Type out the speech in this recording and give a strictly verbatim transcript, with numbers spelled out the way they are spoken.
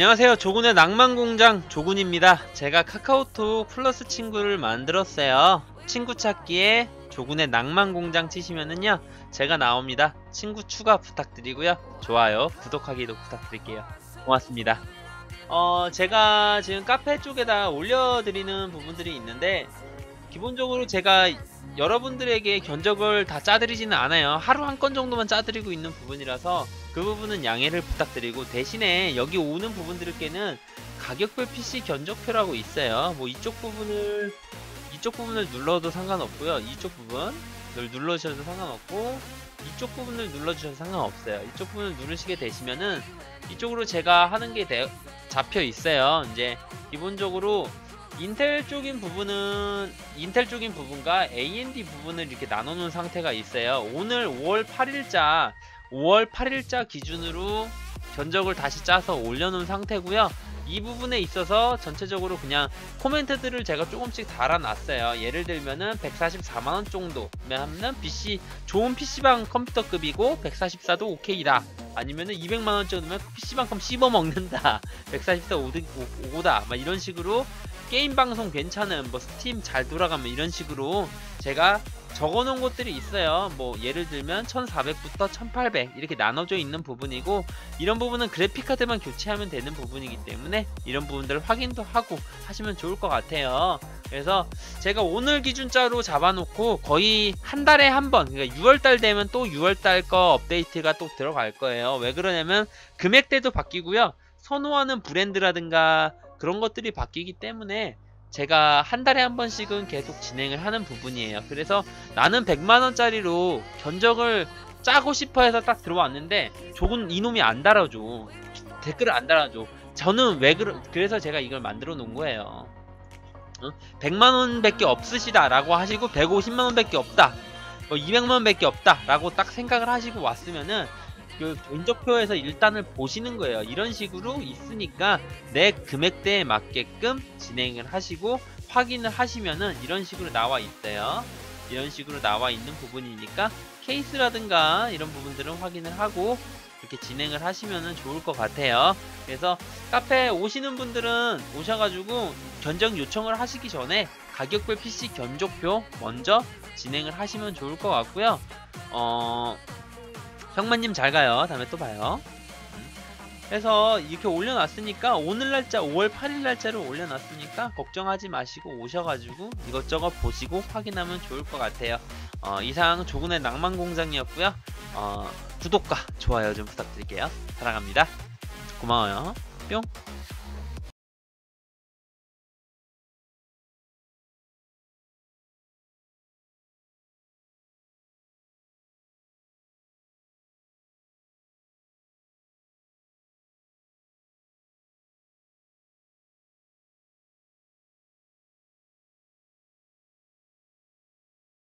안녕하세요. 조군의 낭만공장 조군입니다. 제가 카카오톡 플러스 친구를 만들었어요. 친구 찾기에 조군의 낭만공장 치시면은요 제가 나옵니다. 친구 추가 부탁드리고요, 좋아요, 구독하기도 부탁드릴게요. 고맙습니다. 어 제가 지금 카페 쪽에다 올려드리는 부분들이 있는데, 기본적으로 제가 여러분들에게 견적을 다 짜드리지는 않아요. 하루 한 건 정도만 짜드리고 있는 부분이라서 그 부분은 양해를 부탁드리고, 대신에 여기 오는 부분들께는 가격별 피씨 견적표라고 있어요. 뭐 이쪽 부분을 이쪽 부분을 눌러도 상관없고요, 이쪽 부분을 눌러주셔도 상관없고, 이쪽 부분을 눌러주셔도 상관없어요. 이쪽 부분을 누르시게 되시면은 이쪽으로 제가 하는 게 대, 잡혀 있어요. 이제 기본적으로 인텔 쪽인 부분은 인텔 쪽인 부분과 에이엠디 부분을 이렇게 나눠놓은 상태가 있어요. 오늘 오월 팔일자 오월 팔일자 기준으로 견적을 다시 짜서 올려놓은 상태고요. 이 부분에 있어서 전체적으로 그냥 코멘트들을 제가 조금씩 달아놨어요. 예를 들면은 백사십사만 원 정도면은 피씨 좋은 피씨방 컴퓨터급이고 백사십사도 오케이다. 아니면은 이백만 원 정도면 피씨방 컴 씹어먹는다. 백사십사 오다. 막 이런 식으로 게임 방송 괜찮은, 뭐 스팀 잘 돌아가면 이런 식으로 제가 적어놓은 것들이 있어요. 뭐 예를 들면 천사백부터 천팔백 이렇게 나눠져 있는 부분이고, 이런 부분은 그래픽카드만 교체하면 되는 부분이기 때문에 이런 부분들을 확인도 하고 하시면 좋을 것 같아요. 그래서 제가 오늘 기준자로 잡아놓고 거의 한 달에 한 번, 그러니까 유월달 되면 또 유월달 거 업데이트가 또 들어갈 거예요. 왜 그러냐면 금액대도 바뀌고요, 선호하는 브랜드라든가 그런 것들이 바뀌기 때문에 제가 한 달에 한 번씩은 계속 진행을 하는 부분이에요. 그래서 나는 백만 원짜리로 견적을 짜고 싶어 해서 딱 들어왔는데 조금 이놈이 안 달아줘. 댓글을 안 달아줘. 저는 왜 그러, 그래서 제가 이걸 만들어 놓은 거예요. 어? 백만 원 밖에 없으시다 라고 하시고 백오십만 원 밖에 없다, 뭐 이백만 원 밖에 없다 라고 딱 생각을 하시고 왔으면은 그 견적표에서 일단을 보시는 거예요. 이런 식으로 있으니까 내 금액대에 맞게끔 진행을 하시고 확인을 하시면은 이런 식으로 나와 있어요. 이런 식으로 나와 있는 부분이니까 케이스라든가 이런 부분들은 확인을 하고 이렇게 진행을 하시면은 좋을 것 같아요. 그래서 카페에 오시는 분들은 오셔가지고 견적 요청을 하시기 전에 가격별 피씨 견적표 먼저 진행을 하시면 좋을 것 같고요. 어... 형만님 잘 가요. 다음에 또 봐요. 그래서 이렇게 올려놨으니까 오늘 날짜 오월 팔일 날짜로 올려놨으니까 걱정하지 마시고 오셔가지고 이것저것 보시고 확인하면 좋을 것 같아요. 어, 이상 조군의 낭만공장이었고요. 어, 구독과 좋아요 좀 부탁드릴게요. 사랑합니다. 고마워요. 뿅.